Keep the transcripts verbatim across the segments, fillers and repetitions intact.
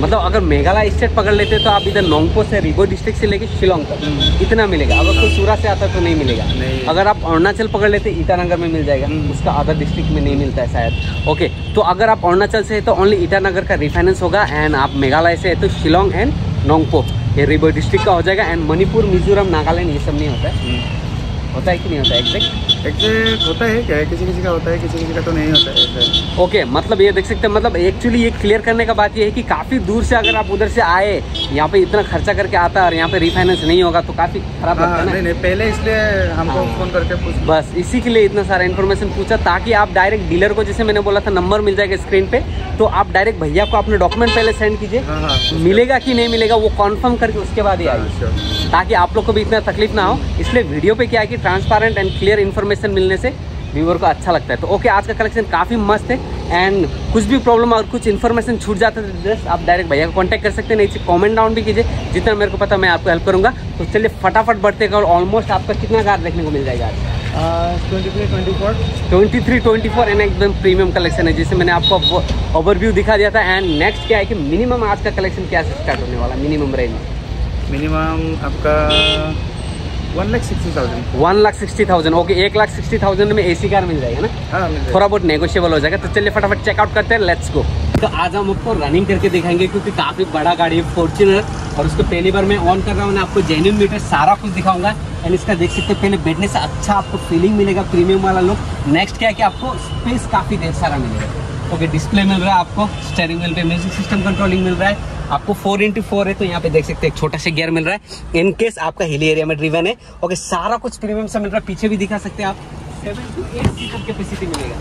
मतलब अगर मेघालय स्टेट पकड़ लेते तो आप इधर नोंगपो से रिबो डिस्ट्रिक्ट से लेके शिलोंग तक इतना मिलेगा। अगर कोई सूरत से आता तो नहीं मिलेगा। नहीं। अगर आप अरुणाचल पकड़ लेते ईटानगर में मिल जाएगा, उसका अदर डिस्ट्रिक्ट में नहीं मिलता है शायद। ओके, तो अगर आप अरुणाचल से है तो ओनली ईटानगर का रिफाइनेंस होगा, एंड आप मेघालय से है तो शिलोंग एंड नोंगपो ये रिबो डिस्ट्रिक्ट का हो जाएगा। एंड मणिपुर, मिजोरम, नागालैंड ये सब नहीं होता है। होता है कि नहीं होता है? एग्जैक्ट एग्जैक्ट होता है क्या, किसी किसी का होता है, किसी किसी का तो नहीं होता है। ओके okay, मतलब ये देख सकते हैं, मतलब एक्चुअली ये क्लियर करने का बात ये है कि काफ़ी दूर से अगर आप उधर से आए, यहाँ पे इतना खर्चा करके आता है और यहाँ पे रिफाइनेंस नहीं होगा तो काफ़ी खराब लगता है ना। नहीं नहीं, पहले इसलिए हमको फ़ोन करके पूछ, बस इसी के लिए इतना सारा इन्फॉर्मेशन पूछा, ताकि आप डायरेक्ट डीलर को, जैसे मैंने बोला था नंबर मिल जाएगा स्क्रीन पे, तो आप डायरेक्ट भैया को अपने डॉक्यूमेंट पहले सेंड कीजिए, मिलेगा कि नहीं मिलेगा वो कन्फर्म करके उसके बाद ही आइए, ताकि आप लोग को भी इतना तकलीफ ना हो। इसलिए वीडियो पे क्या है कि ट्रांसपेरेंट एंड क्लियर इन्फॉर्मेशन मिलने से व्यूअर को अच्छा लगता है। तो ओके, आज का कलेक्शन काफ़ी मस्त है, एंड कुछ भी प्रॉब्लम और कुछ इन्फॉर्मेशन छूट जाता है तो जस्ट आप डायरेक्ट भैया को कांटेक्ट कर सकते हैं, नहीं कमेंट डाउन भी कीजिए, जितना मेरे को पता मैं आपको हेल्प करूंगा। तो चलिए फटाफट बढ़ते हैं। और ऑलमोस्ट आपका कितना कार देखने को मिल जाएगा आज? Twenty three twenty four twenty three twenty four and एकदम प्रीमियम कलेक्शन है, जिसे मैंने आपको ओवरव्यू दिखा दिया था। एंड नेक्स्ट क्या है कि मिनिमम आज का कलेक्शन क्या से स्टार्ट होने वाला, मिनिमम रेंज? मिनिमम आपका one lakh sixty thousand one lakh sixty thousand okay, एक लाख सिक्सटी थाउजेंड में एसी कार मिल जाएगा ना? हाँ, मिल जाएगा। थोड़ा बहुत नेगोशिएबल हो जाएगा। तो चलिए फटाफट चेकआउट करते हैं, लेट्स गो। तो आज हम आपको रनिंग करके दिखाएंगे, क्योंकि काफ़ी बड़ा गाड़ी है फॉर्च्यूनर, और उसको पहली बार मैं ऑन कर रहा हूँ। आपको जेन्युइन मीटर सारा कुछ दिखाऊंगा, एंड इसका देख सकते हैं पहले बैठने से अच्छा आपको फीलिंग मिलेगा, प्रीमियम वाला लुक। नेक्स्ट क्या है कि आपको स्पेस काफ़ी ढेर सारा मिलेगा। ओके, डिस्प्ले मिल रहा है आपको, स्टीयरिंग व्हील पे म्यूजिक सिस्टम कंट्रोलिंग मिल रहा है आपको, फोर इंटू फोर है तो यहाँ पे देख सकते हैं एक छोटा सा गियर मिल रहा है इन केस आपका हिली एरिया में ड्रिवन है। ओके, सारा कुछ प्रीमियम से मिल रहा है। पीछे भी दिखा सकते हैं आप, seven two eight seater capacity मिलेगा।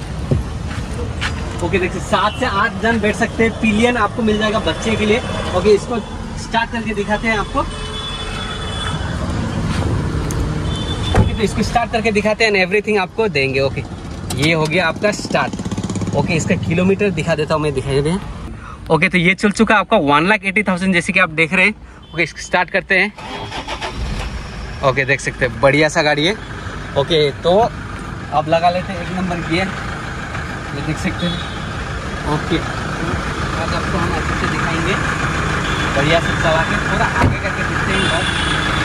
ओके, देखिए सात से आठ जन बैठ सकते हैं। पिलियन आपको मिल जाएगा बच्चे के लिए। ओके, इसको स्टार्ट करके दिखाते हैं आपको। ओके, तो इसको स्टार्ट करके दिखाते हैं, एवरीथिंग आपको देंगे। ओके, ये हो गया आपका स्टार्ट। ओके, इसका किलोमीटर दिखा देता हूँ मैं, दिखाइए भैया। ओके, तो ये चल चुका आपका वन लाख एटी थाउजेंड जैसे कि आप देख रहे हैं। ओके, इसको स्टार्ट करते हैं। ओके, देख सकते हैं बढ़िया सा गाड़ी है। ओके, तो अब लगा लेते हैं एक नंबर गियर, ये देख सकते हैं। ओके, आज आपको हम अच्छे से दिखाएंगे, बढ़िया से चला के थोड़ा आगे करके दिखते हैं बहुत।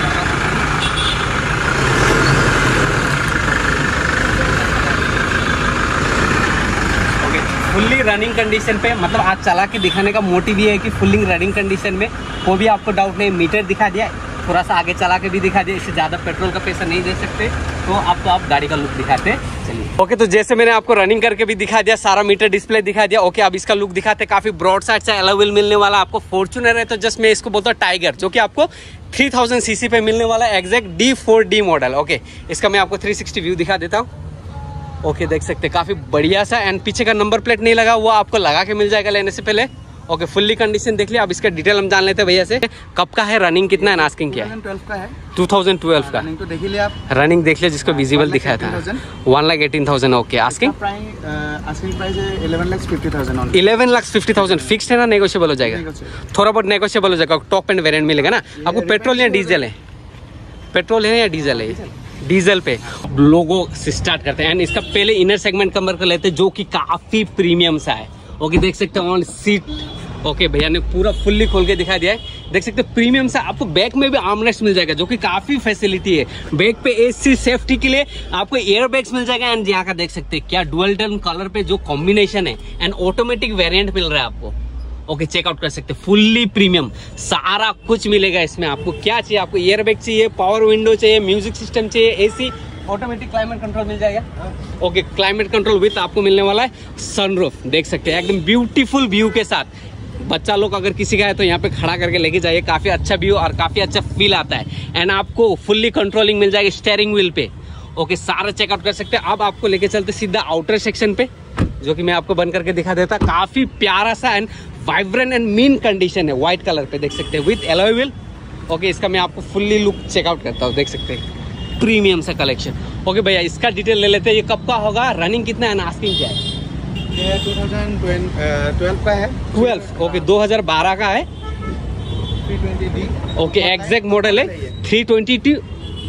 फुल्ली रनिंग कंडीशन पे, मतलब आज चला के दिखाने का मोटिव ये है कि फुल्ली रनिंग कंडीशन में कोई भी आपको डाउट नहीं। मीटर दिखा दिया, थोड़ा सा आगे चला के भी दिखा दिया, इससे ज़्यादा पेट्रोल का पैसा नहीं दे सकते, तो आपको आप गाड़ी का लुक दिखाते चलिए। ओके, तो जैसे मैंने आपको रनिंग करके भी दिखा दिया, सारा मीटर डिस्प्ले दिखा दिया। ओके, अब इसका लुक दिखाते, काफी ब्रॉड साइड से अलॉय व्हील मिलने वाला आपको। फॉर्च्यूनर है तो जस्ट मैं इसको बोलता हूँ टाइगर, जो कि आपको थ्री थाउजेंड सीसी पे मिलने वाला है, exact D four D model. Okay, इसका मैं आपको थ्री सिक्सटी व्यू दिखा देता हूँ। ओके, देख सकते हैं काफी बढ़िया सा, एंड पीछे का नंबर प्लेट नहीं लगा, वो आपको लगा के मिल जाएगा लेने से पहले। ओके, फुल्ली कंडीशन देख लिया। अब इसका डिटेल हम जान लेते हैं भैया से, कब का है, रनिंग कितना है, आस्किंग क्या है? ट्वेल्व का है, टू थाउजेंड ट्वेल्व का। रनिंग तो देख ही लिया आप, रनिंग देख लिया, जिसको विजिबल दिखाया था one lakh eighteen thousand. Okay, asking asking price है eleven lakh fifty thousand eleven lakh fifty thousand fix है ना, नेगोशिएबल हो जाएगा? थोड़ा बहुत नेगोशिएबल हो जाएगा। टॉप एंड वेरिएंट मिलेगा ना आपको? पेट्रोल या डीजल है? पेट्रोल है या डीजल है? डीजल पे लोगों से स्टार्ट करते हैं, एंड इसका पहले इनर सेगमेंट कवर कर लेते हैं, जो कि काफी प्रीमियम सा है। ओके, देख सकते हैं ऑन सीट। ओके, भैया ने पूरा फुल्ली खोल के दिखा दिया है, देख सकते हैं प्रीमियम सा। आपको बैक में भी आर्मरेस्ट मिल जाएगा, जो कि काफी फैसिलिटी है। बैक पे एसी सेफ्टी के लिए आपको एयर बैग्स मिल जाएगा, एंड यहाँ का देख सकते हैं क्या डुअल टोन कलर पे जो कॉम्बिनेशन है, एंड ऑटोमेटिक वेरिएंट मिल रहा है आपको। ओके, चेकआउट कर सकते हैं, फुल्ली प्रीमियम सारा कुछ मिलेगा इसमें। आपको क्या चाहिए, आपको एयर बैग चाहिए, पावर विंडो चाहिए, म्यूजिक सिस्टम चाहिए, एसी, ऑटोमेटिक क्लाइमेट कंट्रोल मिल जाएगा। ओके, क्लाइमेट कंट्रोल विथ आपको मिलने वाला है सनरूफ, देख सकते हैं एकदम ब्यूटीफुल व्यू के साथ। बच्चा लोग अगर किसी का है तो यहाँ पे खड़ा करके लेके जाइए, काफी अच्छा व्यू और काफी अच्छा फील आता है। एंड आपको फुल्ली कंट्रोलिंग मिल जाएगी स्टीयरिंग व्हील पे। ओके, सारा चेकआउट कर सकते हैं। अब आपको लेके चलते सीधा आउटर सेक्शन पे, जो कि मैं आपको बंद करके दिखा देता। काफी प्यारा सा and vibrant and mean condition है, व्हाइट कलर पे देख सकते हैं विथ एलॉय व्हील। ओके, इसका मैं आपको फुल्ली लुक चेकआउट करता हूँ, देख सकते हैं प्रीमियम सा कलेक्शन। ओके भैया, इसका डिटेल ले लेते हैं, ये कब का होगा, रनिंग कितना है, आस्किंग क्या है? ये टू थाउजेंड ट्वेल्व का है। ट्वेल्व ओके, दो हज़ार बारह का है। Three twenty D okay, exact model है three twenty T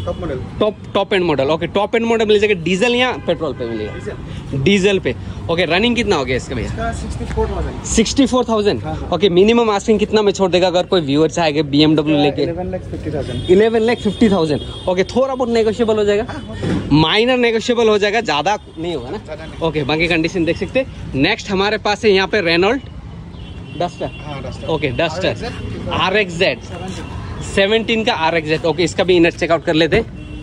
top model, top top end model. Okay, top end model मिल जाएगा डीजल या पेट्रोल पे मिलेगा? डीजल पे। ओके, रनिंग कितना हो गया इसका भैया? Sixty four thousand. Okay, minimum asking कितना में छोड़ देगा अगर कोई व्यूअर चाहेगा बीएमडब्ल्यू लेके? Eleven lakh fifty thousand. Eleven lakh fifty thousand. Okay, थोड़ा बहुत नेगोशिएबल हो जाएगा, माइनर नेगोशिएबल हो जाएगा, ज्यादा नहीं होगा ना? ओके, बाकी कंडीशन देख सकते हैं। नेक्स्ट हमारे पास है यहाँ पे Renault Duster. Okay, Duster R X Z seventeen का आर एक्स जेड। ओके, इसका भी इनर चेकआउट कर लेते।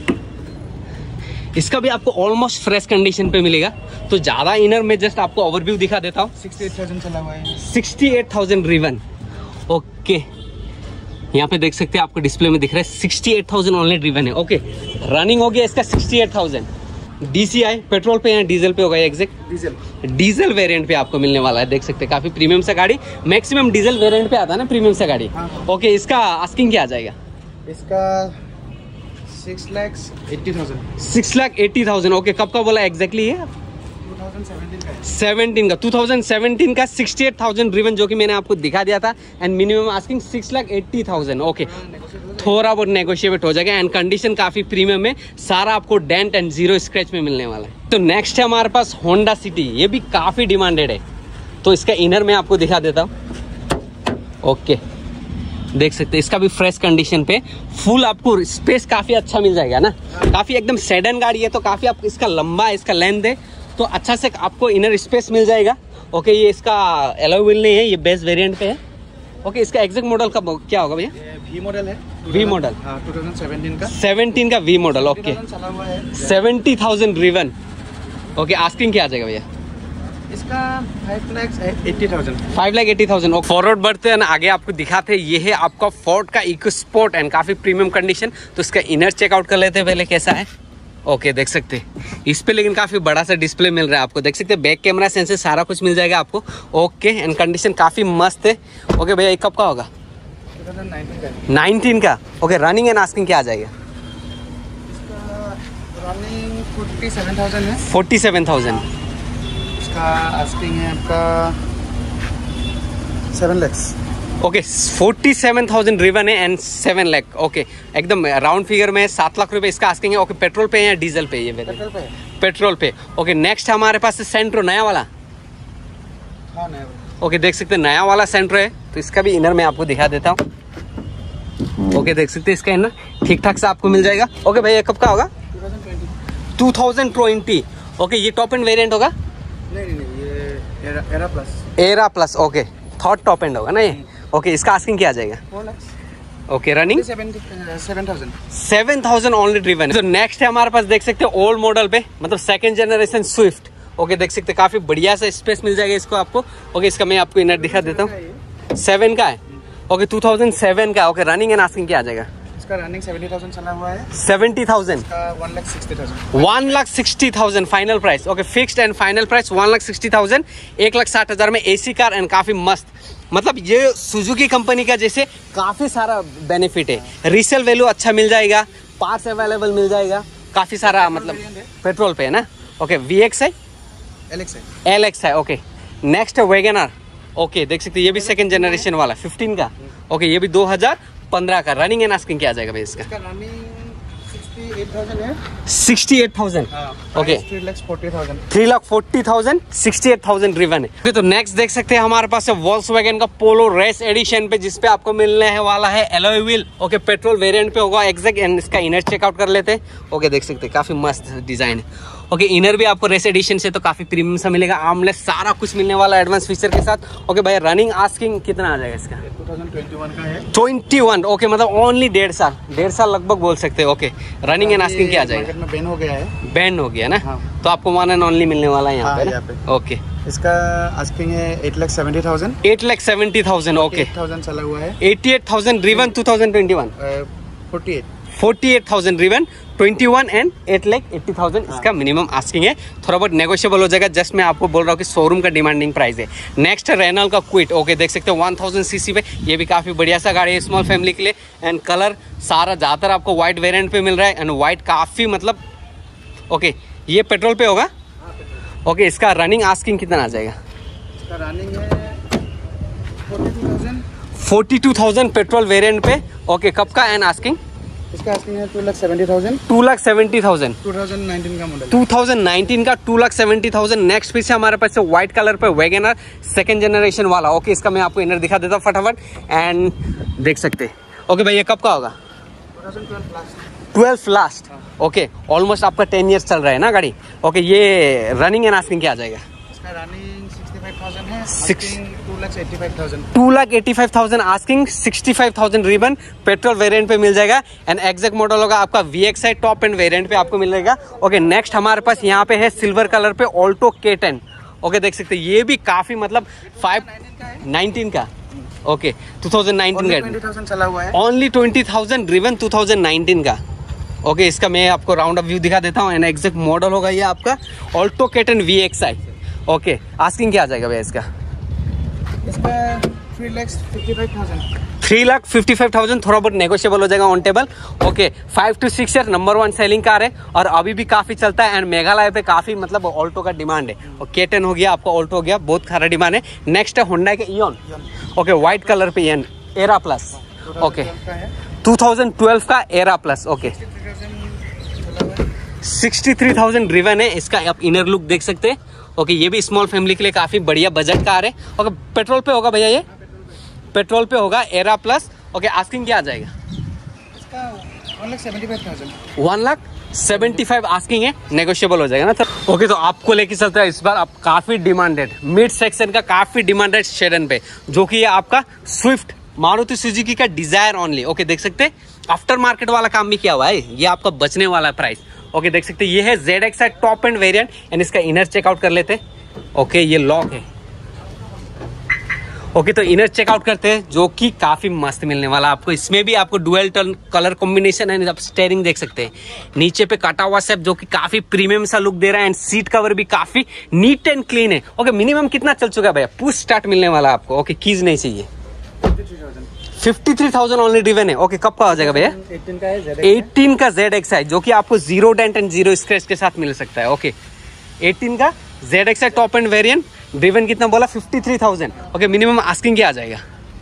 इसका भी आपको ऑलमोस्ट फ्रेश कंडीशन पे मिलेगा, तो ज्यादा इनर में जस्ट आपको ओवरव्यू दिखा देता हूँ। सिक्सटी एट थाउजेंड चला हुआ है। Sixty eight thousand driven. Okay, यहाँ पे देख सकते हैं आपको डिस्प्ले में दिख रहा है sixty eight thousand only driven है। ओके, रनिंग हो गया इसका sixty eight thousand. DCI petrol पे या डीजल पे होगा? एग्जैक्ट डीजल डीजल वेरिएंट पे आपको मिलने वाला है। देख सकते हैं काफी प्रीमियम सा गाड़ी, मैक्सिमम डीजल वेरिएंट पे आता है ना प्रीमियम सा गाड़ी। हाँ। ओके, इसका आस्किंग क्या आ जाएगा? इसका six lakh eighty thousand. Six lakh eighty thousand. Okay, कब का बोला एग्जैक्टली है? टू थाउजेंड सेवेंटीन का। सेवनटीन का, टू थाउजेंड सेवनटीन का सिक्सटी एट थाउजेंड ड्रिवन, जो कि मैंने आपको दिखा दिया था। And minimum asking six lakh eighty thousand. Okay, थोड़ा बहुत नेगोशिएट हो जाएगा एंड कंडीशन काफी प्रीमियम है, सारा आपको डेंट एंड जीरो स्क्रैच में मिलने वाला है। तो नेक्स्ट है हमारे पास होंडा सिटी, ये भी काफी डिमांडेड है, तो इसका इनर में आपको दिखा देता हूँ। ओके, देख सकते हैं इसका भी फ्रेश कंडीशन पे, फुल आपको स्पेस काफी अच्छा मिल जाएगा ना। काफी एकदम सेडन गाड़ी है, तो काफी आप इसका लंबा है, इसका लेंथ है, तो अच्छा से आपको इनर स्पेस मिल जाएगा। ओके, ये इसका एलॉय व्हील नहीं है, ये बेस वेरिएंट पे है। ओके, इसका एग्जैक्ट मॉडल का क्या होगा भैया? वी मॉडल है। वी मॉडल, हाँ, टू थाउजेंड सेवेंटीन का। सेवनटीन का वी मॉडल। ओके, चला हुआ है। Seventy thousand driven. Okay, asking क्या आ जाएगा भैया? इसका five lakh eighty thousand. Five lakh eighty thousand. Forward बढ़ते हैं ना, आगे आपको दिखाते हैं। ये है आपका फोर्ड का इको स्पोर्ट एंड काफी प्रीमियम कंडीशन, तो इसका इनर चेकआउट कर लेते हैं पहले कैसा है। ओके, देख सकते हैं इस पे लेकिन काफी बड़ा सा डिस्प्ले मिल रहा है आपको, देख सकते हैं बैक कैमरा सेंसर सारा कुछ मिल जाएगा आपको। ओके, एंड कंडीशन काफी मस्त है। ओके भैया, ये कब का होगा? टू थाउजेंड नाइनटीन का। नाइनटीन का। ओके, रनिंग एंड आस्किंग क्या आ जाएगा? इसका रनिंग फोर्टी सेवन थाउजेंड है। Forty seven thousand. इसका आस्किंग है आपका seven lakhs. Okay, forty seven thousand driven है एंड सेवन लाख। ओके, एकदम राउंड फिगर में सात लाख रुपए इसका आस्किंग है। ओके, पेट्रोल पे या डीजल पे? ये पेट्रोल पे। पेट्रोल पे। ओके, नेक्स्ट हमारे पास है सेंट्रो, नया वाला। हाँ, नया वाला। ओके, देख सकते हैं नया वाला सेंट्रो है, तो इसका भी इनर मैं आपको दिखा देता हूँ। ओके, देख सकते हैं इसका इनर ठीक ठाक से आपको मिल जाएगा। ओके भैया, कब का होगा? Two thousand twenty. ओके, ये टॉप एंड वेरिएंट होगा? नहीं नहीं नहीं, ये Era, Era plus. Era plus. Okay, third top end होगा ना ये। ओके, इसका आस्किंग क्या आ जाएगा? Four lakh. Okay, running seven thousand. Seven thousand only driven. तो नेक्स्ट है हमारे पास, देख सकते हैं ओल्ड मॉडल पे, मतलब सेकंड जनरेशन स्विफ्ट। ओके, देख सकते हैं काफी बढ़िया सा स्पेस मिल जाएगा इसको आपको। ओके, इसका मैं आपको इनर दिखा देता हूँ। सेवन का है। ओके, टू थाउजेंड सेवन का। ओके, रनिंग एंड आस्किंग क्या आ जाएगा? इसका रनिंग सेवेंटी थाउजेंड चला हुआ है। Seventy thousand. One lakh sixty thousand. One lakh sixty thousand final price. Okay, fixed and final price one lakh sixty thousand. एक लाख साठ हजार में एसी कार एंड काफी मस्त, मतलब ये सुजुकी कंपनी का जैसे काफी सारा बेनिफिट है। रीसेल वैल्यू अच्छा मिल जाएगा, पार्ट्स अवेलेबल मिल जाएगा, काफी सारा, मतलब पेट्रोल पे है ना। ओके, वी एक्स है, एल एक्स है। एल एक्स है। ओके, नेक्स्ट है वैगनर। ओके, देख सकते हैं ये भी सेकंड जनरेशन वाला फिफ्टीन का। ओके, ये भी दो हजार पंद्रह का। रनिंग एंड आस्किंग क्या आ जाएगा भाई इसका? इसका रनिंग सिक्सटी एट थाउजेंड है। Sixty eight thousand. Okay, three lakh forty thousand. Three lakh forty thousand, sixty eight thousand driven है। okay, तो नेक्स्ट देख सकते हैं हमारे पास है वॉल्क्सवैगन का पोलो रेस एडिशन पे, जिसपे आपको मिलने है वाला है alloy wheel. Okay, petrol variant पे होगा एग्जैक्ट, एंड इसका इनर चेकआउट कर लेते हैं। ओके, देख सकते हैं काफी मस्त डिजाइन है। ओके, इनर भी आपको रेस एडिशन से तो काफी प्रीमियम सा मिलेगा, आर्मलेस सारा कुछ मिलने वाला एडवांस फीचर के साथ। ओके भैया, रनिंग आस्किंग कितना आ जाएगा इसका? टू थाउजेंड ट्वेंटी वन का है। Twenty one. ओके, मतलब ओनली डेढ़ साल डेढ़ साल लगभग बोल सकते हैं। ओके, रनिंग एंड आस्किंग क्या आ जाएगा? मार्केट में बैन हो गया है। बैंड हो गया ना। हाँ। तो आपको वन एंड ओनली मिलने वाला है यहाँ हाँ, पे ना? यहाँ पे। ओके, इसका आस्किंग है eight lakh seventy thousand. Eight lakh seventy thousand. Okay, thousand चला हुआ है। Eighty eight thousand driven, two thousand twenty one. Forty eight. Forty eight thousand driven, twenty one and eight lakh eighty thousand इसका मिनिमम आस्किंग है। थोड़ा बहुत negotiable हो जाएगा, just मैं आपको बोल रहा हूँ कि शोरूम का डिमांडिंग प्राइस है। नेक्स्ट है रेनॉल्ट का क्विट। ओके, देख सकते हैं वन थाउजेंड सीसी पे, ये भी काफी बढ़िया सा गाड़ी है स्मॉल फैमिली के लिए। एंड कलर सारा ज्यादातर आपको व्हाइट वेरिएंट पे मिल रहा है, एंड व्हाइट काफी मतलब। ओके, ये पेट्रोल पे होगा? ओके, इसका रनिंग आस्किंग कितना आ जाएगा? इसका रनिंग है forty two thousand. Forty two thousand petrol variant पे। ओके, कब का एंड आस्किंग? इसका आस्किंग है two lakh seventy thousand two lakh seventy thousand two thousand nineteen का मॉडल टू थाउजेंड नाइनटीन का two lakh seventy thousand next piece है हमारे पास व्हाइट कलर पे वैगनर सेकंड जनरेशन वाला। ओके इसका मैं आपको इनर दिखा देता हूँ फटाफट एंड देख सकते हैं। ओके भाई ये कब का होगा? Twelve last. ओके ऑलमोस्ट आपका टेन ईयर्स चल रहा है ना गाड़ी। ओके ये रनिंग एंड आस्किंग क्या आ जाएगा? इसका रनिंग सिक्सटी फाइव थाउजेंड है, Six- asking two lakh eighty five thousand two lakh eighty five thousand asking, sixty five thousand रिबन पेट्रोल वेरिएंट पे मिल जाएगा एंड एग्जैक्ट मॉडल होगा आपका V X I top end variant पे आपको मिल जाएगा। ओके नेक्स्ट हमारे पास यहाँ पे है सिल्वर कलर पे ऑल्टो के टेन। ओके देख सकते हैं ये भी काफी मतलब फाइव नाइनटीन का। ओके टू थाउजेंड नाइनटीन का ट्वेंटी थाउजेंड चला हुआ है। Only twenty thousand driven two thousand nineteen का। ओके okay, इसका मैं आपको राउंड अप व्यू दिखा देता हूँ एंड एग्जैक्ट मॉडल होगा ये आपका Alto K ten V X I. Okay asking क्या आ जाएगा भैया इसका? इसका three lakh fifty five thousand three lakh fifty five thousand थोड़ा बहुत नेगोशिएबल हो जाएगा on table. Okay five two six year number one selling car है और अभी भी काफी चलता है एंड मेघालय पे काफी मतलब ऑल्टो का डिमांड है। और के टेन हो गया आपका, ऑल्टो हो गया, बहुत सारा डिमांड है। नेक्स्ट है होंडा के इयन। ओके व्हाइट कलर पे Eon Era plus. Okay two thousand twelve का Era plus. Okay sixty three thousand driven है। इसका आप इनर लुक देख सकते हैं। ओके ये भी स्मॉल फैमिली के लिए काफी बढ़िया बजट कार है। ओके पेट्रोल पे होगा भैया, ये पेट्रोल पे होगा एरा प्लस। ओके आस्किंग क्या आ जाएगा? इसका one lakh seventy five thousand one lakh seventy five asking है, नेगोशिएबल हो जाएगा ना सर। ओके तो आपको लेके चलते हैं इस बार आप काफी डिमांडेड मिड सेक्शन का काफी डिमांडेड सेडान पे, जो कि ये आपका स्विफ्ट मारुति सुजुकी का डिजायर ओनली। ओके देख सकते हैं आफ्टर मार्केट वाला काम भी किया हुआ है, ये आपका बचने वाला है प्राइस। ओके देख सकते हैं ये है Z X I top end variant and इसका इनर चेकआउट कर लेते हैं। ओके ये लॉक है। ओके तो इनर चेकआउट करते हैं जो कि काफी मस्त मिलने वाला आपको। इसमें भी आपको डुअल टर्न कलर कॉम्बिनेशन है, आप स्टेयरिंग देख सकते हैं नीचे पे कटा हुआ सेप जो कि काफी प्रीमियम सा लुक दे रहा है एंड सीट कवर भी काफी नीट एंड क्लीन है। ओके मिनिमम कितना चल चुका है भैया? पुश स्टार्ट मिलने वाला आपको। ओके कीज नहीं चाहिए। Fifty three thousand only driven है। ओके कब का हो जाएगा भैया? एटीन का है एटीन का जेड एक्स आई जो कि आपको zero dent and zero scratch के साथ मिल सकता है। ओके एटीन का Z X I top end variant driven कितना बोला? Fifty three thousand. Okay minimum asking क्या आ जाएगा?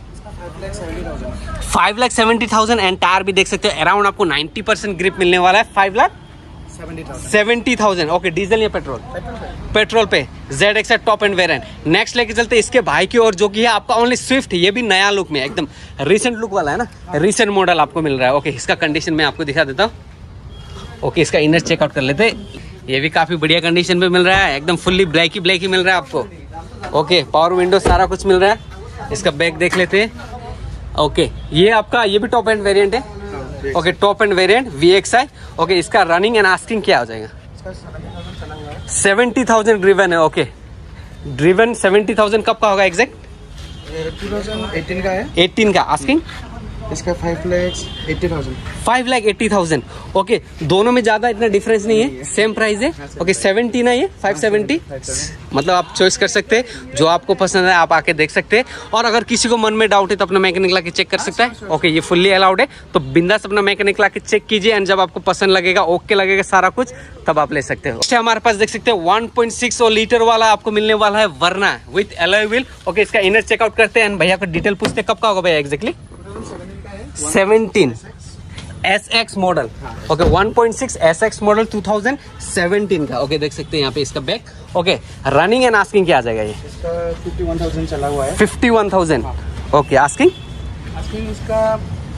Five lakh seventy thousand and tyre भी देख सकते हैं अराउंड आपको नाइन्टी परसेंट ग्रिप मिलने वाला है। Five lakh seventy thousand. Okay diesel या पेट्रोल? पेट्रोल पे Z X top end variant. Next लेके चलते इसके भाई की और जो कि है आपका ओनली स्विफ्ट। ये भी नया लुक में एकदम रिसेंट लुक वाला है ना, रिसेंट मॉडल आपको मिल रहा है। ओके इसका कंडीशन मैं आपको दिखा देता हूँ। ओके इसका इनर चेकआउट कर लेते। ये भी काफी बढ़िया कंडीशन पे मिल रहा है, एकदम फुल्ली ब्लैक ही ब्लैक ही मिल रहा है आपको। ओके पावर विंडो सारा कुछ मिल रहा है। इसका बैक देख लेते हैं। ओके ये आपका ये भी टॉप एंड वेरिएंट है। Okay top end variant V X I. Okay इसका रनिंग एंड आस्किंग क्या हो जाएगा? सेवेंटी थाउजेंड ड्रिवन है। ओके ड्रिवन सेवेंटी थाउजेंड कब का होगा एग्जैक्ट? टू थाउजेंड एटीन का है। एटीन का आस्किंग? इसका five lakh eighty thousand five lakh eighty thousand. Okay दोनों में ज्यादा इतना डिफरेंस नहीं है, सेम प्राइस है। ओके सेवेंटी ना ये फाइव सेवेंटी, मतलब आप चॉइस कर सकते हैं जो आपको पसंद है, आप आके देख सकते हैं। और अगर किसी को मन में डाउट है तो अपना मैकेनिक ला के चेक कर सकता है। ओके ये फुल्ली अलाउड है, तो बिंदास अपना मैकेनिक ला के चेक कीजिए एंड जब आपको पसंद लगेगा, ओके लगेगा सारा कुछ, तब आप ले सकते हो। हमारे पास देख सकते हैं वन पॉइंट सिक्स लीटर वाला आपको मिलने वाला है Verna with alloy wheel. Okay इसका इनर चेकआउट करते हैं एंड भैया को डिटेल पूछते हैं कब का होगा भैया exactly? Seventeen S X model. Okay one point six S X model two thousand seventeen का। ओके देख सकते हैं यहाँ पे इसका back. Okay running and asking क्या आ जाएगा? ये इसका फिफ्टी वन थाउजेंड चला हुआ है। Fifty one thousand. Okay asking? Asking इसका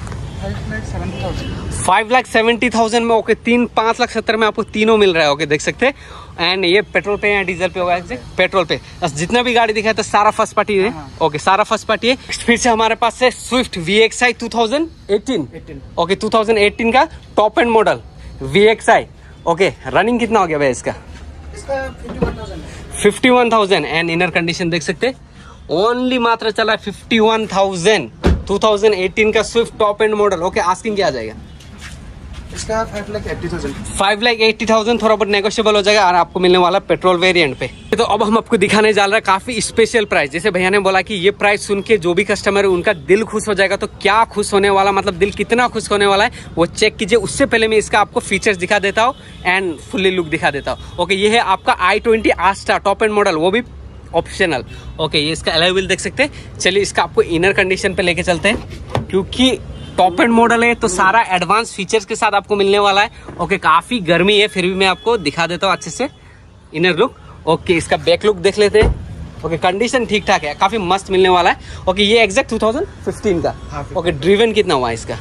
फाइव लाख सेवेंटी थाउजेंड में। ओके तीन पाँच लाख सत्तर में आपको तीनों मिल रहा है। ओके देख सकते हैं एंड ये पेट्रोल पे या डीजल पे होगा? पेट्रोल पे। जितना भी गाड़ी दिखा है तो सारा फर्स्ट पार्टी है। ओके सारा फर्स्ट पार्टी है। फिर से हमारे पास है Swift V X I two thousand eighteen. Okay two thousand eighteen का top end model V X I. Okay running कितना हो गया भाई इसका? Fifty one thousand and inner condition देख सकते हैं ओनली मात्र चला है fifty one thousand. Two thousand eighteen का Swift top end model. Okay asking क्या आ जाएगा? इसका five lakh eighty thousand. Five lakh eighty thousand थोड़ा बहुत नेगोशिएबल हो जाएगा और आपको मिलने वाला पेट्रोल वेरिएंट पे। तो अब हम आपको दिखाने जा रहे हैं काफी स्पेशल प्राइस। जैसे भैया ने बोला कि ये प्राइस सुन के जो भी कस्टमर है उनका दिल खुश हो जाएगा, तो क्या खुश होने वाला, मतलब दिल कितना खुश होने वाला है वो चेक कीजिए। उससे पहले मैं इसका आपको फीचर्स दिखा देता हूँ एंड फुल्ली लुक दिखा देता हूँ। ओके ये है आपका I twenty Asta top end model, वो भी ऑप्शनल। ओके ये इसका अलॉय व्हील देख सकते हैं। चलिए इसका आपको इनर कंडीशन पे लेके चलते हैं, क्योंकि टॉप एंड मॉडल है तो सारा एडवांस फीचर्स के साथ आपको मिलने वाला है। ओके, काफी गर्मी है फिर भी मैं आपको दिखा देता हूँ अच्छे से इनर लुक। ओके, इसका बैक लुक देख लेते हैं। ओके, कंडीशन ठीक ठाक है, काफी मस्त मिलने वाला है। ओके, ये एग्जैक्ट टू थाउजेंड फिफ्टीन का। ओके, ड्रिवन कितना हुआ इसका?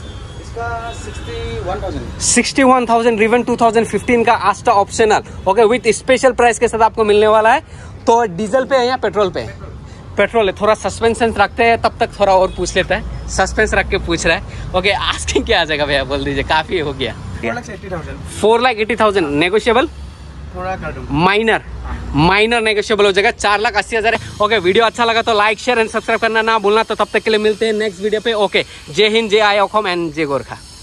Sixty one thousand driven two thousand fifteen का Asta optional. Okay, with special price के साथ आपको मिलने वाला है। तो डीजल पे है या पेट्रोल पे? पेट्रोल है। थोड़ा सस्पेंशन रखते हैं, तब तक थोड़ा और पूछ लेता है। सस्पेंस रख के पूछ रहा है। ओके, आस्किंग क्या आ जाएगा भैया, बोल दीजिए, काफी हो गया। Four lakh eighty thousand negotiable, minor minor negotiable हो जाएगा। चार लाख अस्सी हजार है। ओके, वीडियो अच्छा लगा तो लाइक शेयर एंड सब्सक्राइब करना ना भूलना। तो तब तक के लिए मिलते हैं नेक्स्ट वीडियो पे। ओके, जय हिंद, जय आई ऑकम एंड जय गोरखा।